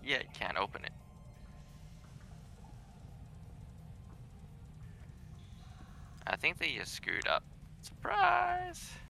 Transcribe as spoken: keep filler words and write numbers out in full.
Yeah, you can't open it. I think they just screwed up. Surprise!